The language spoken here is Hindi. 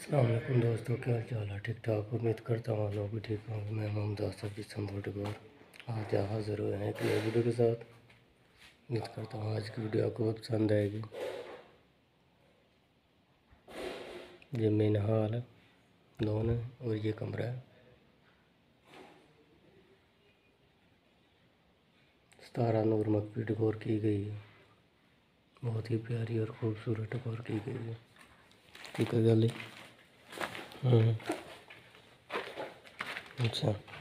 अस्सलामुअलैकुम दोस्तों, क्या हाल चाल है? ठीक ठाक। उम्मीद करता हूँ आप लोग भी ठीक होंगे। मैं मोहम्मद आसफ जी संभोटगौर आज हाजिर हुए हैं एक नई वीडियो के साथ। उम्मीद करता हूँ आज की वीडियो आपको बहुत पसंद आएगी। ये मेन हॉल है दोनों और ये कमरा है। 17 नूर मकबी डेकोर की गई है। बहुत ही प्यारी और ख़ूबसूरत डेकोर की गई है। ठीक है गली। अच्छा।